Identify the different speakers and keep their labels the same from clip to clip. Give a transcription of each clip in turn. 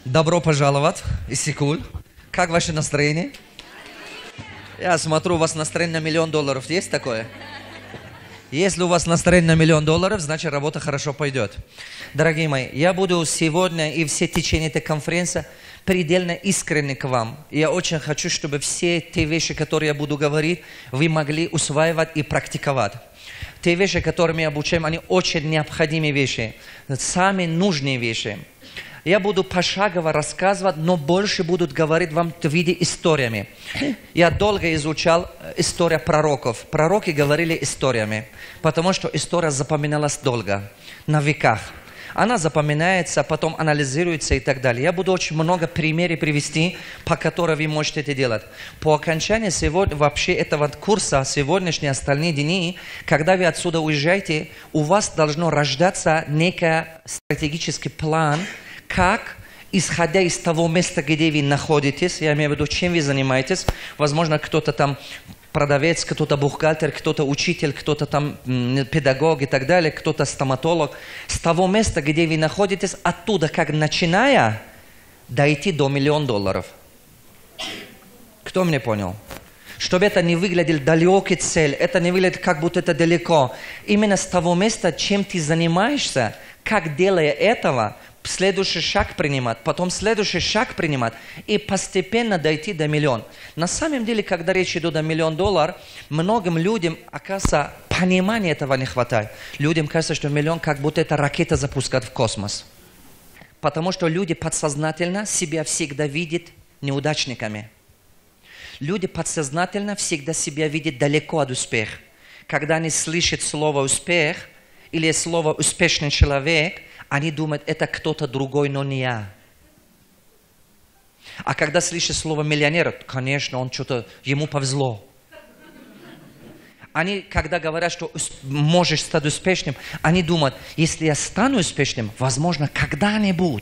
Speaker 1: Добро пожаловать, Исикуль. Как ваше настроение? Я смотрю, у вас настроение на $1 000 000. Есть такое? Если у вас настроение на $1 000 000, значит работа хорошо пойдет. Дорогие мои, я буду сегодня и все течение этой конференции предельно искренне к вам. Я очень хочу, чтобы все те вещи, которые я буду говорить, вы могли усваивать и практиковать. Те вещи, которыми я обучаю, они очень необходимые вещи, самые нужные вещи. Я буду пошагово рассказывать, но больше будут говорить вам в виде историями. Я долго изучал историю пророков. Пророки говорили историями, потому что история запоминалась долго, на веках. Она запоминается, потом анализируется и так далее. Я буду очень много примеров привести, по которым вы можете это делать. По окончании сегодня, вообще этого курса, сегодняшние остальные дни, когда вы отсюда уезжаете, у вас должно рождаться некий стратегический план, как, исходя из того места, где вы находитесь, я имею в виду, чем вы занимаетесь, возможно, кто-то там продавец, кто-то бухгалтер, кто-то учитель, кто-то там педагог и так далее, кто-то стоматолог, с того места, где вы находитесь, оттуда, как начиная, дойти до $1 000 000. Кто меня понял? Чтобы это не выглядело далекой цель, это не выглядит, как будто это далеко. Именно с того места, чем ты занимаешься, как делая этого, следующий шаг принимать, потом следующий шаг принимать и постепенно дойти до миллиона. На самом деле, когда речь идет о $1 000 000, многим людям, оказывается, понимания этого не хватает. Людям кажется, что $1 000 000 как будто это ракета запускает в космос. Потому что люди подсознательно себя всегда видят неудачниками. Люди подсознательно всегда себя видят далеко от успеха. Когда они слышат слово «успех» или слово «успешный человек», они думают, это кто-то другой, но не я. А когда слышат слово «миллионер», конечно, он что-то, ему повезло. Они, когда говорят, что можешь стать успешным, они думают, если я стану успешным, возможно, когда-нибудь,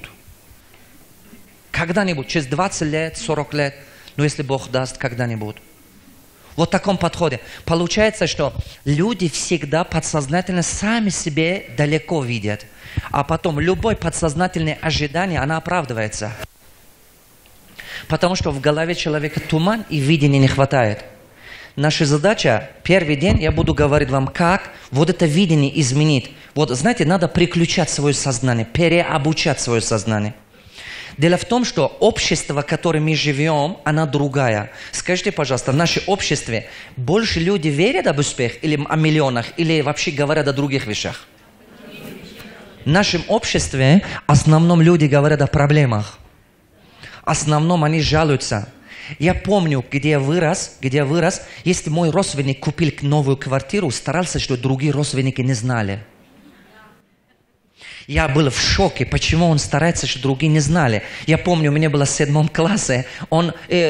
Speaker 1: через 20 лет, 40 лет, но если Бог даст, когда-нибудь. Вот в таком подходе. Получается, что люди всегда подсознательно сами себе далеко видят. А потом любое подсознательное ожидание, оно оправдывается. Потому что в голове человека туман и видения не хватает. Наша задача, первый день я буду говорить вам, как вот это видение изменить. Вот знаете, надо переключать свое сознание, переобучать свое сознание. Дело в том, что общество, в котором мы живем, оно другое. Скажите, пожалуйста, в нашем обществе больше люди верят об успехе или о миллионах, или вообще говорят о других вещах? В нашем обществе в основном люди говорят о проблемах. В основном они жалуются. Я помню, где я вырос, если мой родственник купил новую квартиру, старался, чтобы другие родственники не знали. Я был в шоке, почему он старается, чтобы другие не знали. Я помню, у меня было в 7 классе, он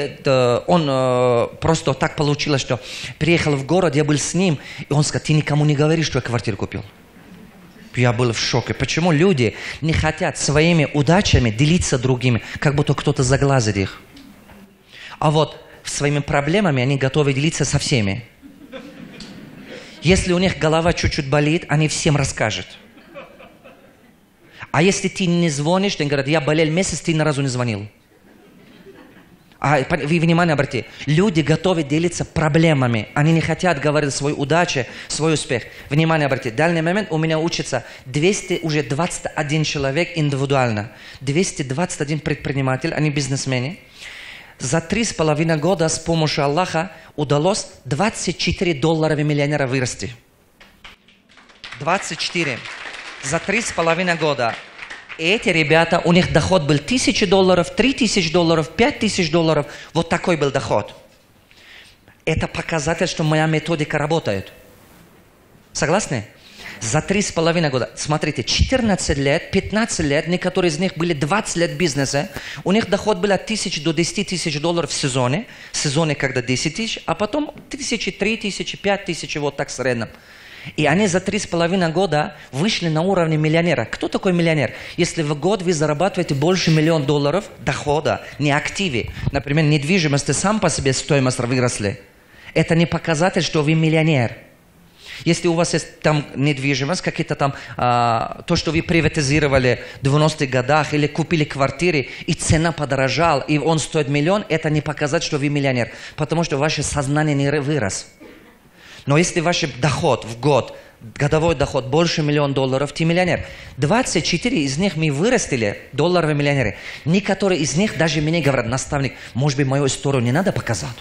Speaker 1: просто так получилось, что приехал в город, я был с ним, и он сказал, ты никому не говори, что я квартиру купил. Я был в шоке. Почему люди не хотят своими удачами делиться другими, как будто кто-то заглазит их. А вот своими проблемами они готовы делиться со всеми. Если у них голова чуть-чуть болит, они всем расскажут. А если ты не звонишь, ты говоришь, я болел месяц, ты ни разу не звонил. А вы внимание обратите, люди готовы делиться проблемами, они не хотят говорить о своей удаче, свой успех. Внимание обратите, в данный момент у меня учится 221 человек индивидуально, 221 предприниматель, они бизнесмены. За 3,5 года с помощью Аллаха удалось $24 миллионера вырасти. 24. За 3,5 года. И эти ребята, у них доход был $1000, $3000, $5000. Вот такой был доход. Это показатель, что моя методика работает. Согласны? За 3,5 года. Смотрите, 14 лет, 15 лет, некоторые из них были 20 лет бизнеса. У них доход был от 1000 до $10 000 в сезоне. В сезоне, когда 10 тысяч, а потом 1000, 3000, 5000, вот так в среднем. И они за 3,5 года вышли на уровень миллионера. Кто такой миллионер? Если в год вы зарабатываете больше $1 000 000 дохода, не активе, например, недвижимость сам по себе стоимость выросли, это не показатель, что вы миллионер. Если у вас есть там недвижимость, какие-то там, то, что вы приватизировали в 90-х годах, или купили квартиры, и цена подорожала, и он стоит 1 миллион, это не показать, что вы миллионер, потому что ваше сознание не вырос. Но если ваш доход в год, годовой доход больше $1 миллион, ты миллионер. 24 из них мы вырастили, долларовые миллионеры. Некоторые из них даже мне говорят, наставник, может быть, мою историю не надо показать?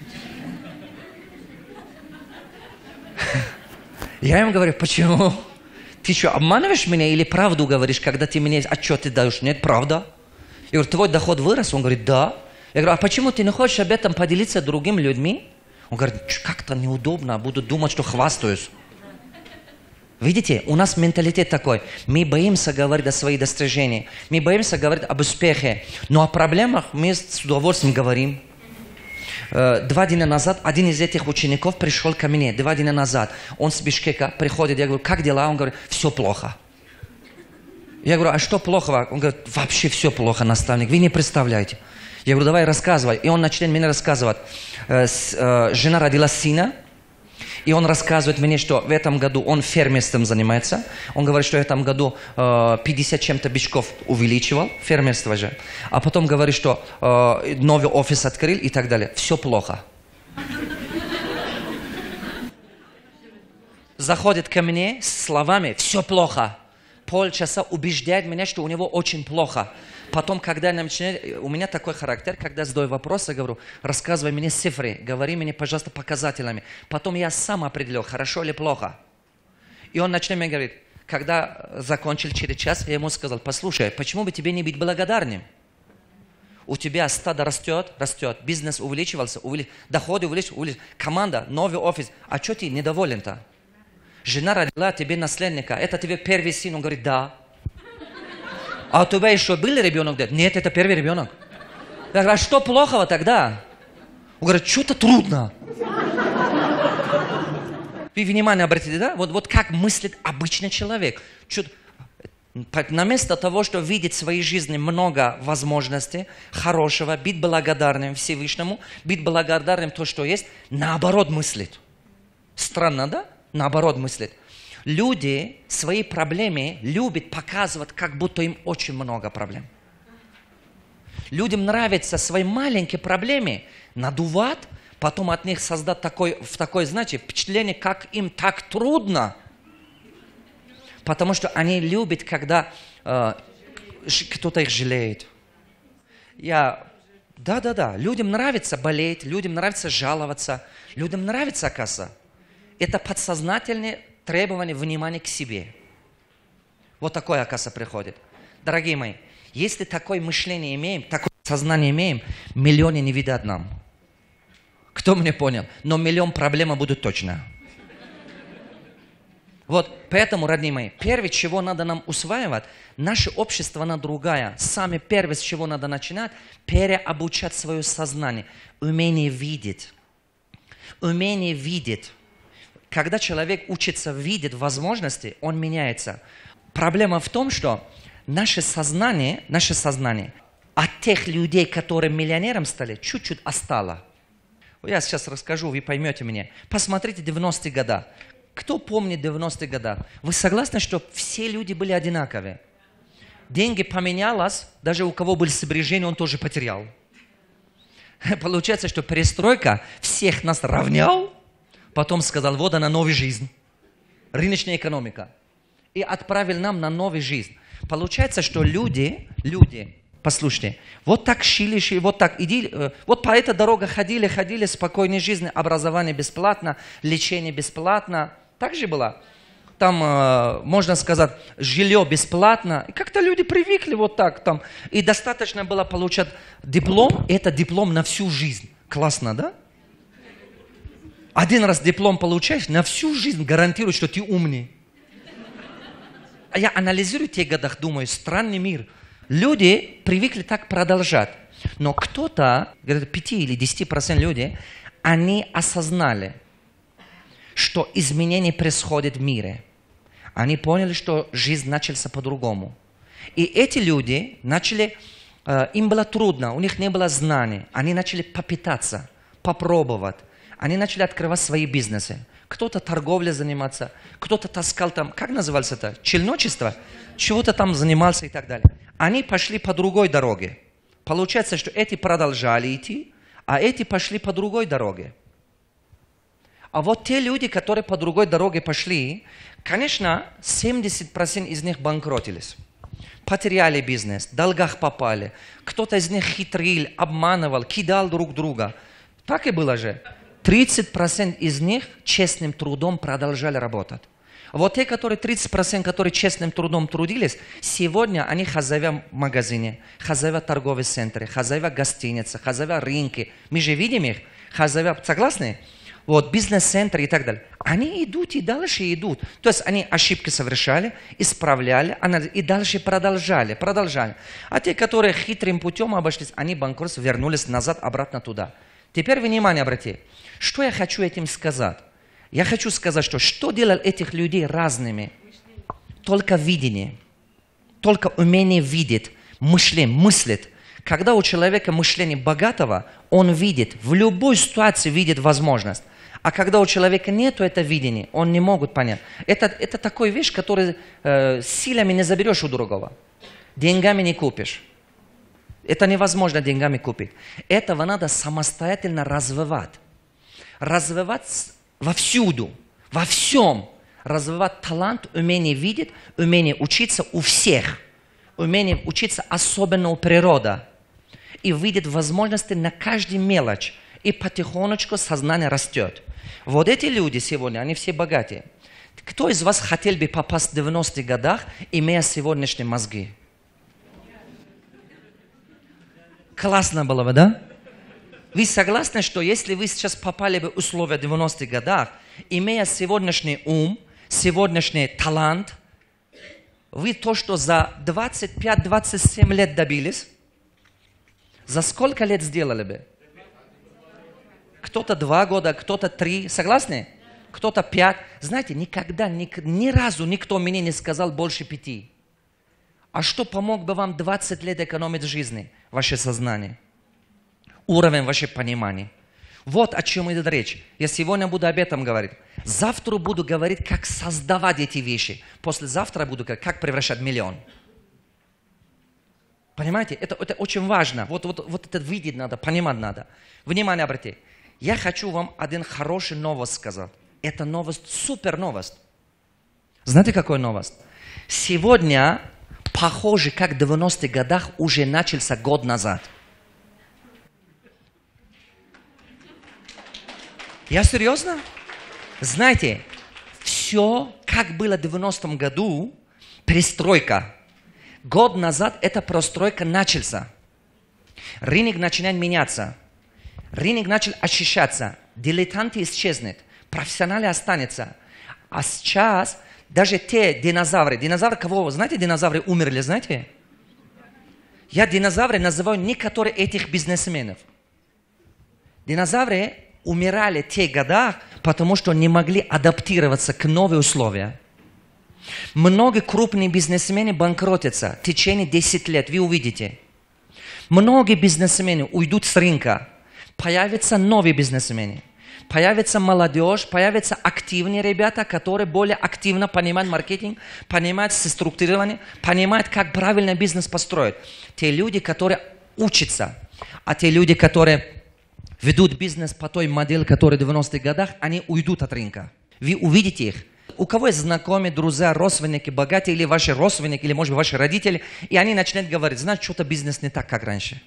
Speaker 1: Я им говорю, почему? Ты что, обманываешь меня или правду говоришь, когда ты мне отчеты даешь? Нет, правда. Я говорю, твой доход вырос? Он говорит, да. Я говорю, а почему ты не хочешь об этом поделиться с другими людьми? Он говорит, как-то неудобно, буду думать, что хвастаюсь. Видите, у нас менталитет такой. Мы боимся говорить о своих достижениях. Мы боимся говорить об успехе. Но о проблемах мы с удовольствием говорим. 2 дня назад один из этих учеников пришел ко мне. 2 дня назад. Он с Бишкека приходит. Я говорю, как дела? Он говорит, все плохо. Я говорю, а что плохого? Он говорит, вообще все плохо, наставник. Вы не представляете. Я говорю, давай рассказывай. И он начинает мне рассказывать. Жена родила сына. И он рассказывает мне, что в этом году он фермерством занимается. Он говорит, что в этом году 50 чем-то бичков увеличивал, фермерство же. А потом говорит, что новый офис открыл и так далее. Все плохо. Заходит ко мне с словами «все плохо». Полчаса убеждает меня, что у него очень плохо. Потом, когда я начинаю, у меня такой характер, когда задаю вопросы, говорю, рассказывай мне цифры, говори мне, пожалуйста, показателями. Потом я сам определю, хорошо или плохо. И он начинает мне говорить, когда закончил через час, я ему сказал, послушай, почему бы тебе не быть благодарным? У тебя стадо растет, бизнес увеличивался, доходы увеличиваются, команда, новый офис. А что ты недоволен-то? Жена родила тебе наследника, это тебе первый сын, он говорит, да. А у тебя еще был ребенок? Нет, это первый ребенок. Я говорю, а что плохого тогда? Он говорит, что-то трудно. Вы внимание обратите, да? Вот как мыслит обычный человек. Вместо того, чтобы видеть в своей жизни много возможностей, хорошего, быть благодарным Всевышнему, быть благодарным то, что есть, наоборот мыслит. Странно, да? Наоборот мыслит. Люди свои проблемы любят показывать, как будто им очень много проблем. Людям нравится свои маленькие проблемы надувать, потом от них создать такое, знаете, впечатление, как им так трудно. Потому что они любят, когда кто-то их жалеет. Да. Людям нравится болеть, людям нравится жаловаться, людям нравится, оказывается. Это подсознательное требование внимания к себе. Вот такое, оказывается, приходит. Дорогие мои, если такое мышление имеем, такое сознание имеем, миллионы не видят нам. Кто меня понял? Но 1 миллион проблем будут точно. Вот, поэтому, родные мои, первое, чего надо нам усваивать, наше общество, оно другое. Самое первое, с чего надо начинать, переобучать свое сознание. Умение видеть. Умение видеть. Когда человек учится видеть возможности, он меняется. Проблема в том, что наше сознание от тех людей, которые миллионером стали, чуть-чуть остало. Я сейчас расскажу, вы поймете меня. Посмотрите 90-е годы. Кто помнит 90-е годы? Вы согласны, что все люди были одинаковые? Деньги поменялось, даже у кого были сбережения, он тоже потерял. Получается, что перестройка всех нас равнял, потом сказал, вот она новая жизнь, рыночная экономика. И отправил нам на новую жизнь. Получается, что люди, послушайте, вот так шили, вот так вот по этой дороге ходили, спокойной жизни, образование бесплатно, лечение бесплатно. Так же было. Там, можно сказать, жилье бесплатно. И как-то люди привыкли вот так. Там. И достаточно было получать диплом, и это диплом на всю жизнь. Классно, да? Один раз диплом получаешь, на всю жизнь гарантирует, что ты умный. А я анализирую в тех годах, думаю, странный мир. Люди привыкли так продолжать. Но кто-то, где-то 5 или 10% людей, они осознали, что изменения происходят в мире. Они поняли, что жизнь началась по-другому. И эти люди начали, им было трудно, у них не было знаний. Они начали попытаться, попробовать. Они начали открывать свои бизнесы. кто-то торговлей заниматься, кто-то таскал там, как называлось это, челночество, чего-то там занимался и так далее. Они пошли по другой дороге. Получается, что эти продолжали идти, а эти пошли по другой дороге. А вот те люди, которые по другой дороге пошли, конечно, 70% из них банкротились. Потеряли бизнес, в долгах попали. Кто-то из них хитрил, обманывал, кидал друг друга. Так и было же. 30% из них честным трудом продолжали работать. Вот те, которые 30%, которые честным трудом трудились, сегодня они хозяева в магазине, хозяева торговых центров, хозяева гостиницы, хозяева рынки. Мы же видим их, хозяева, согласны? Вот, бизнес-центры и так далее. Они идут и дальше идут. То есть они ошибки совершали, исправляли, и дальше продолжали. А те, которые хитрым путем обошлись, они банкротство, вернулись назад, обратно туда. Теперь внимание обратите. Что я хочу этим сказать? Я хочу сказать, что делает этих людей разными? Только видение, только умение видеть, мыслить. Когда у человека мышление богатого, он видит, в любой ситуации видит возможность. А когда у человека нет этого видения, он не может понять. Это такая вещь, которую силами не заберешь у другого. Деньгами не купишь. Это невозможно деньгами купить. Этого надо самостоятельно развивать. Развивать вовсюду, во всем. Развивать талант, умение видеть, умение учиться у всех. Умение учиться особенно у природы. И видеть возможности на каждую мелочь. И потихонечку сознание растет. Вот эти люди сегодня, они все богатые. Кто из вас хотел бы попасть в 90-х годах, имея сегодняшние мозги? Классно было бы, да? Вы согласны, что если вы сейчас попали бы в условия 90-х годах, имея сегодняшний ум, сегодняшний талант, вы то, что за 25-27 лет добились, за сколько лет сделали бы? Кто-то 2 года, кто-то 3. Согласны? Кто-то 5. Знаете, никогда, ни разу никто мне не сказал больше 5. А что помог бы вам 20 лет экономить в жизни? Ваше сознание. Уровень вашего понимания. Вот о чем идет речь. Я сегодня буду об этом говорить. Завтра буду говорить, как создавать эти вещи. Послезавтра буду говорить, как превращать миллион. Понимаете? Это очень важно. Вот это видеть надо, понимать надо. Внимание обратите. Я хочу вам один хороший новость сказать. Это новость, супер новость. Знаете, какая новость? Сегодня, похоже, как в 90-х годах уже начался год назад. Я серьезно? Знаете, все, как было в 90-м году, перестройка. Год назад эта простройка начался. Рынок начинает меняться. Рынок начал очищаться. Дилетанты исчезнут. Профессионалы останутся. А сейчас даже те динозавры. Динозавры кого? Знаете, динозавры умерли, знаете? Я динозавры называю некоторые этих бизнесменов. Динозавры умирали в те годы, потому что не могли адаптироваться к новым условиям. Многие крупные бизнесмены банкротятся в течение 10 лет, вы увидите. Многие бизнесмены уйдут с рынка. Появятся новые бизнесмены. Появится молодежь, появятся активные ребята, которые более активно понимают маркетинг, понимают структурирование, понимают, как правильно бизнес построить. Те люди, которые учатся, а те люди, которые ведут бизнес по той модели, которая в 90-х годах, они уйдут от рынка. Вы увидите их. У кого есть знакомые, друзья, родственники, богатые, или ваши родственники, или, может быть, ваши родители, и они начинают говорить, знаешь, что-то бизнес не так, как раньше.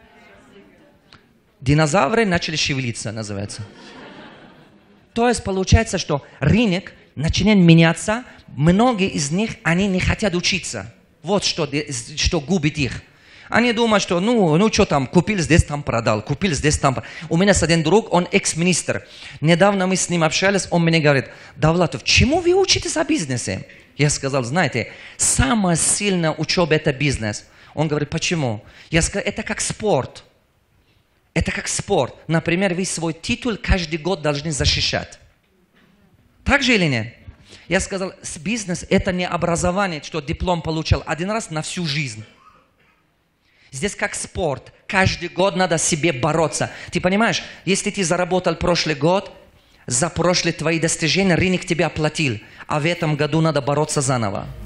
Speaker 1: Динозавры начали шевелиться, называется. То есть получается, что рынок начинает меняться, многие из них, они не хотят учиться. Вот что губит их. Они думают, что что там, купил здесь, там продал, купил здесь, там продал. У меня есть один друг, он экс-министр. Недавно мы с ним общались, он мне говорит, Давлатов, чему вы учитесь о бизнесе? Я сказал, знаете, самая сильная учеба – это бизнес. Он говорит, почему? Я сказал, это как спорт. Это как спорт. Например, вы свой титул каждый год должны защищать. Так же или нет? Я сказал, бизнес – это не образование, что диплом получал один раз на всю жизнь. Здесь как спорт. Каждый год надо себе бороться. Ты понимаешь, если ты заработал прошлый год За прошлые твои достижения рынок тебя оплатил, а в этом году надо бороться заново.